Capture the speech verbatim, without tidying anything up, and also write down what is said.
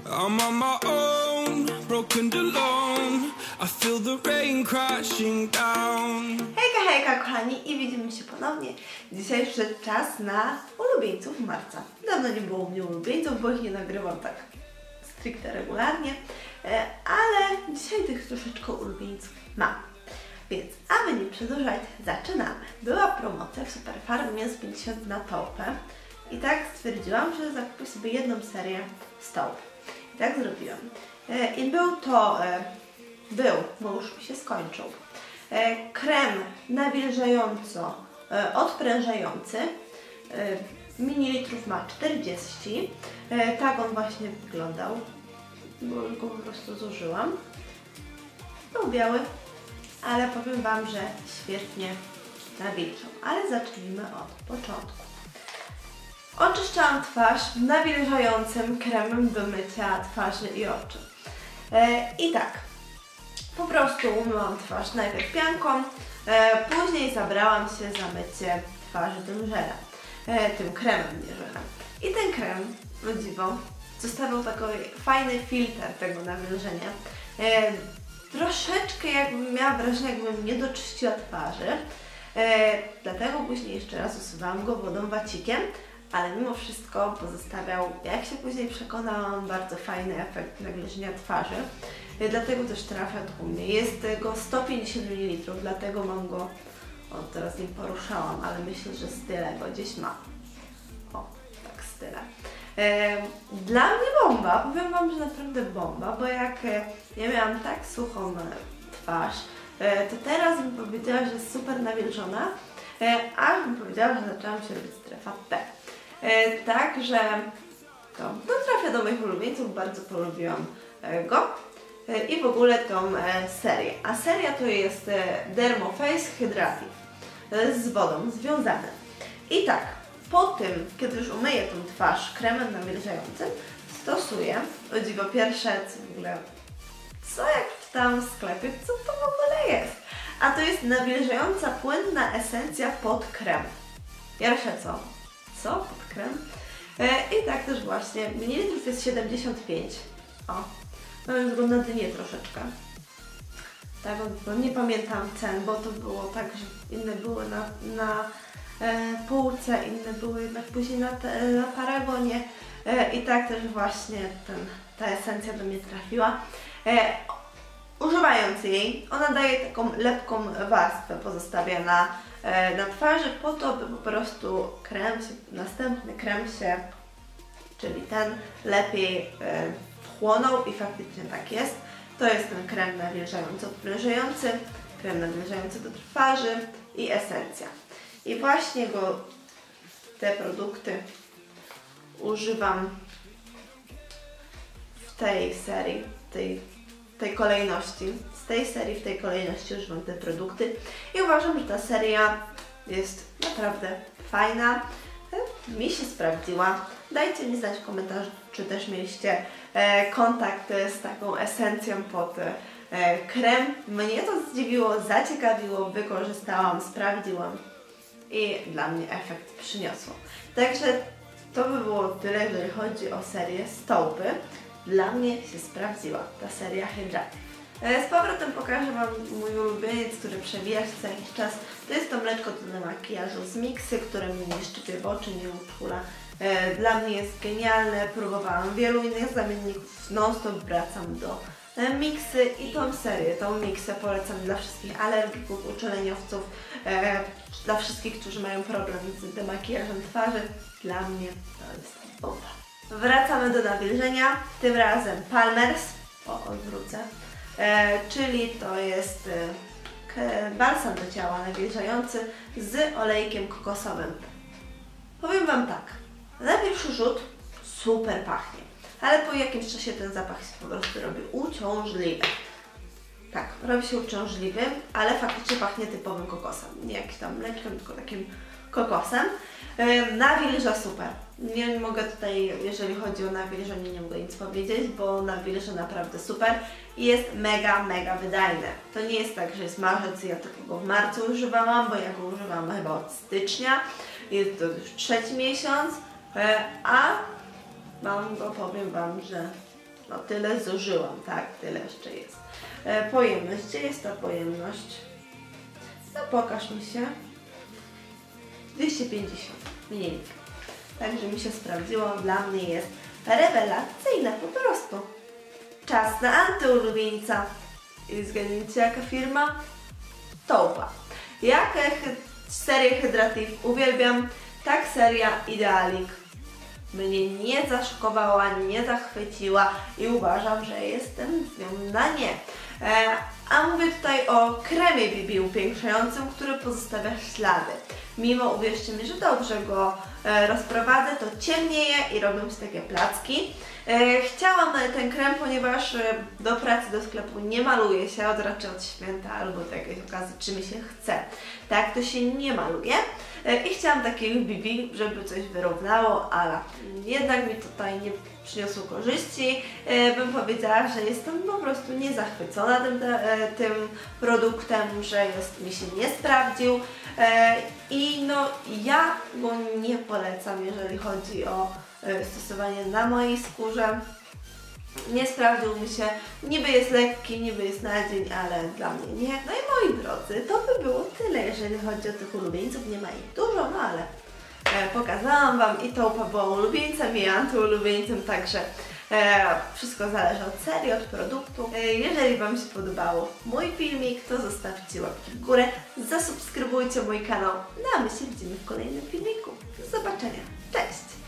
I'm on my own, broken and alone. I feel the rain crashing down. Hejka, hejka kochani i widzimy się ponownie. Dzisiaj przyszedł czas na ulubieńców marca. Dawno nie było u mnie ulubieńców, bo ich nie nagrywam tak stricte regularnie, ale dzisiaj tych troszeczkę ulubieńców mam. Więc, aby nie przedłużać, zaczynamy. Była promocja w Superfarm minus pięćdziesiąt na taupę i tak stwierdziłam, że zakupię sobie jedną serię z taupy. I tak zrobiłam. I był to, był, bo już mi się skończył, krem nawilżająco odprężający, mililitrów ma czterdzieści, tak on właśnie wyglądał, bo już go po prostu zużyłam. Był biały, ale powiem Wam, że świetnie nawilżał, ale zacznijmy od początku. Oczyszczałam twarz nawilżającym kremem do mycia twarzy i oczu. I tak, po prostu umyłam twarz najpierw pianką, później zabrałam się za mycie twarzy tym żelem, tym kremem, nie żelem. I ten krem, o dziwo, zostawiał taki fajny filtr tego nawilżenia. Troszeczkę jakbym miała wrażenie, jakbym nie doczyściła twarzy, dlatego później jeszcze raz usuwałam go wodą wacikiem, ale mimo wszystko pozostawiał, jak się później przekonałam, bardzo fajny efekt nawilżenia twarzy. Dlatego też trafia do mnie. Jest go sto pięćdziesiąt mililitrów, dlatego mam go, o teraz nie poruszałam, ale myślę, że z tyle go gdzieś mam. O, tak z tyle. Dla mnie bomba, powiem Wam, że naprawdę bomba, bo jak ja miałam tak suchą twarz, to teraz bym powiedziała, że jest super nawilżona, aż bym powiedziała, że zaczęłam się robić strefa P. Także to, to trafia do moich ulubieńców, bardzo polubiłam go i w ogóle tą serię. A seria to jest Dermoface Hydrative z wodą związane. I tak, po tym, kiedy już umyję tą twarz kremem nawilżającym, stosuję, o dziwo, pierwsze co w ogóle, co jak czytałam w sklepie, co to w ogóle jest? A to jest nawilżająca płynna esencja pod krem. Jarosia, co? Co? Pod krem? E, I tak też właśnie, mililitrów jest siedemdziesiąt pięć. O, mam już go na dnie troszeczkę. Tak, bo nie pamiętam cen, bo to było tak, że inne były na, na e, półce, inne były jednak później na, te, na Paragonie. E, I tak też właśnie ten, ta esencja do mnie trafiła. E, Używając jej, ona daje taką lepką warstwę, pozostawia na, e, na twarzy po to, by po prostu krem się, następny krem się, czyli ten, lepiej e, wchłonął i faktycznie tak jest. To jest ten krem nawilżający, odprężający, krem nawilżający do twarzy i esencja. I właśnie go, te produkty używam w tej serii, tej tej kolejności, z tej serii w tej kolejności używam te produkty i uważam, że ta seria jest naprawdę fajna, mi się sprawdziła. Dajcie mi znać w komentarzu, czy też mieliście e, kontakt z taką esencją pod e, krem. Mnie to zdziwiło, zaciekawiło, wykorzystałam, sprawdziłam i dla mnie efekt przyniosło. Także to by było tyle, jeżeli chodzi o serię z taupy. Dla mnie się sprawdziła ta seria Hydrative. Z powrotem pokażę Wam mój ulubieniec, który przewija się co jakiś czas. To jest to mleczko do makijażu z Mixy, które mnie nie szczypie w oczy, nie uczula. Dla mnie jest genialne, próbowałam wielu innych zamienników, non-stop wracam do Mixy i tą serię, tą Mixę polecam dla wszystkich alergików, uczuleniowców, dla wszystkich, którzy mają problem z demakijażem twarzy. Dla mnie to jest bomba. Wracamy do nawilżenia, tym razem Palmer's, o, odwrócę, e, czyli to jest e, balsam do ciała nawilżający z olejkiem kokosowym. Powiem Wam tak, na pierwszy rzut super pachnie, ale po jakimś czasie ten zapach się po prostu robi uciążliwy. Tak, robi się uciążliwy, ale faktycznie pachnie typowym kokosem, nie jakimś tam mleczkiem, tylko takim kokosem. E, nawilża super. Nie mogę tutaj, jeżeli chodzi o nawilżenie, nie mogę nic powiedzieć, bo nawilża naprawdę super i jest mega, mega wydajny. To nie jest tak, że jest marzec i ja tylko go w marcu używałam, bo ja go używam chyba od stycznia. Jest to już trzeci miesiąc, a mam go, powiem Wam, że no tyle zużyłam, tak, tyle jeszcze jest. E, pojemność, gdzie jest ta pojemność? No pokaż mi się. dwieście pięćdziesiąt mililitrów. Także mi się sprawdziło, dla mnie jest rewelacyjne po prostu. Czas na antyulubieńca. I zgadnijcie jaka firma? Toupa. Jak serię Hydrative uwielbiam, tak seria Idealik mnie nie zaszokowała, nie zachwyciła i uważam, że jestem z nią na nie. E, a mówię tutaj o kremie B B upiększającym, który pozostawia ślady. Mimo, uwierzcie mi, że dobrze go e, rozprowadzę, to ciemnieje i robią się takie placki. E, chciałam ten krem, ponieważ e, do pracy, do sklepu nie maluje się, od raczej od święta albo do jakiejś okazji, czy mi się chce. Tak, to się nie maluje. E, I chciałam takiego B B, żeby coś wyrównało, ale jednak mi tutaj nie przyniosło korzyści. E, bym powiedziała, że jestem po prostu niezachwycona tym, e, tym produktem, że jest, mi się nie sprawdził. E, I no, ja go nie polecam, jeżeli chodzi o e, stosowanie na mojej skórze. Nie sprawdził mi się, niby jest lekki, niby jest na dzień, ale dla mnie nie. No i moi drodzy, to by było tyle, jeżeli chodzi o tych ulubieńców. Nie ma ich dużo, no ale e, pokazałam Wam i Toupa była ulubieńcem i antyulubieńcem, także e, wszystko zależy od serii, od produktu. E, jeżeli Wam się podobało mój filmik, to zostawcie łapki w górę, zasubskrybujcie mój kanał, no a my się widzimy w kolejnym filmiku. Do zobaczenia, cześć!